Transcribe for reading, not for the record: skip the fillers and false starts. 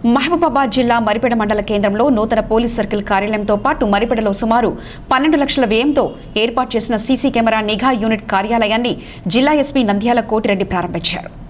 మహబూబాబాద్ జిల్లా మరిపేడ మండల కేంద్రంలో నూతన పోలీస్ సర్కిల్ కార్యాలయంతో పాటు మరిపేడలో సుమారు 12 లక్షల వ్యయంతో ఏర్పాటు చేసిన సీసీ కెమెరా నిఘా యూనిట్ కార్యాలయాన్ని జిల్లా ఎస్పీ నంద్యాల కోటిరెడ్డి ప్రారంభించారు.